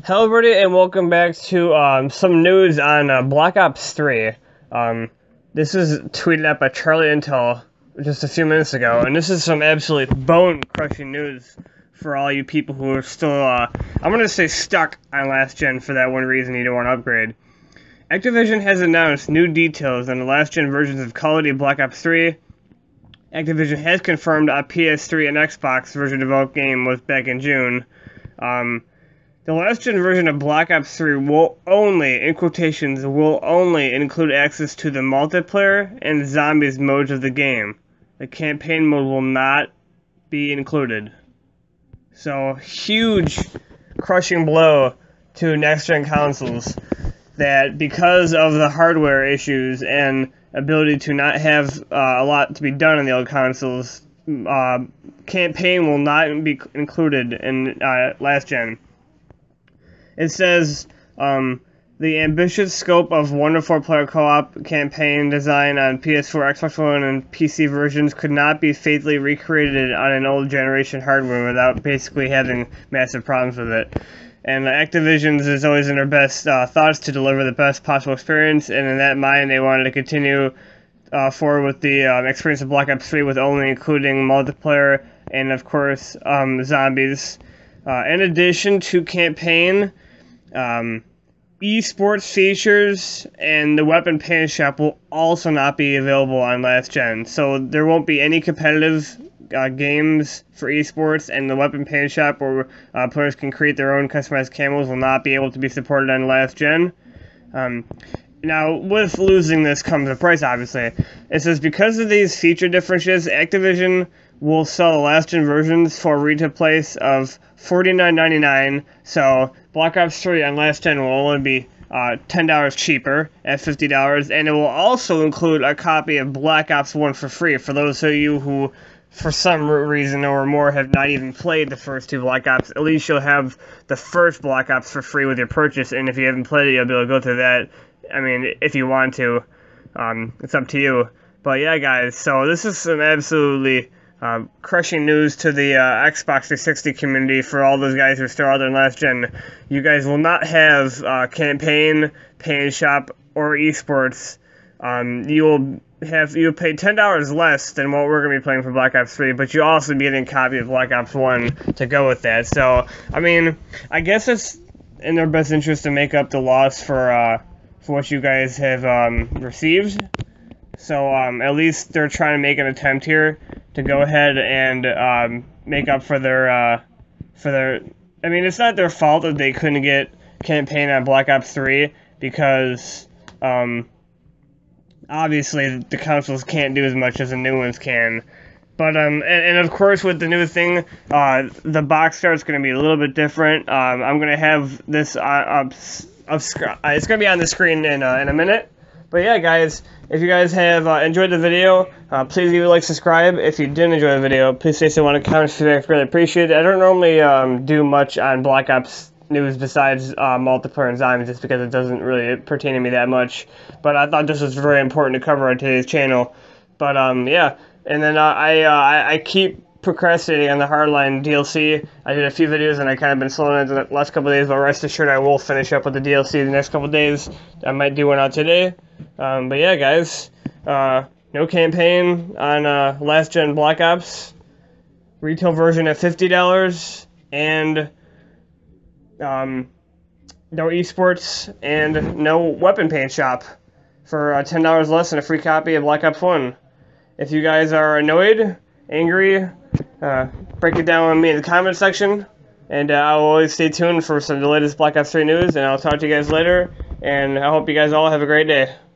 Hello everybody and welcome back to some news on Black Ops 3. This was tweeted out by Charlieintel just a few minutes ago, and this is some absolutely bone-crushing news for all you people who are still, I'm going to say stuck on last gen for that one reason you don't want to upgrade. Activision has announced new details on the last gen versions of Call of Duty Black Ops 3. Activision has confirmed a PS3 and Xbox version of the game was back in June. The last-gen version of Black Ops 3 will only, in quotations, will only include access to the multiplayer and zombies modes of the game. The campaign mode will not be included. So, huge, crushing blow to next-gen consoles that because of the hardware issues and ability to not have a lot to be done on the old consoles, campaign will not be included in last-gen. It says, the ambitious scope of 1 to 4 player co-op campaign design on PS4, Xbox One, and PC versions could not be faithfully recreated on an old generation hardware without basically having massive problems with it. And Activision's is always in their best thoughts to deliver the best possible experience, and in that mind, they wanted to continue forward with the experience of Black Ops 3 with only including multiplayer and, of course, zombies. In addition to campaign, esports features and the weapon paint shop will also not be available on last gen. So there won't be any competitive games for esports, and the weapon paint shop where players can create their own customized camos will not be able to be supported on last gen. Now, with losing this comes a price, obviously. It says because of these feature differences, Activision will sell the last gen versions for a retail price of $49.99. So Black Ops 3 on last gen will only be $10 cheaper at $50, and it will also include a copy of Black Ops 1 for free for those of you who, for some reason or more, have not even played the first two Black Ops. At least you'll have the first Black Ops for free with your purchase, and if you haven't played it, you'll be able to go through that. I mean, if you want to, it's up to you. But yeah, guys, so this is some absolutely crushing news to the Xbox 360 community for all those guys who are still out there in last gen. You guys will not have campaign, paint shop, or esports. You'll pay $10 less than what we're going to be playing for Black Ops 3, but you'll also be getting a copy of Black Ops 1 to go with that. So, I mean, I guess it's in their best interest to make up the loss for what you guys have received. So at least they're trying to make an attempt here to go ahead and make up for their I mean, it's not their fault that they couldn't get campaign on Black Ops 3 because obviously the consoles can't do as much as the new ones can. But and of course with the new thing, the box art is going to be a little bit different. I'm going to have this it's going to be on the screen in a minute. But yeah, guys, if you guys have enjoyed the video, please leave a like, subscribe. If you didn't enjoy the video, please say so in the comments. Feedback, really appreciate it. I don't normally do much on Black Ops news besides multiplayer and zombies, just because it doesn't really pertain to me that much. But I thought this was very important to cover on today's channel. But yeah, and then I keep procrastinating on the Hardline DLC. I did a few videos and I kind of been slowing it the last couple of days, but rest assured I will finish up with the DLC the next couple of days. I might do one out today. But yeah, guys, no campaign on last gen Black Ops, retail version at $50, and no esports and no weapon paint shop for $10 less and a free copy of Black Ops 1. If you guys are annoyed, angry, break it down with me in the comment section, and I will always stay tuned for some of the latest Black Ops 3 news, and I'll talk to you guys later, and I hope you guys all have a great day.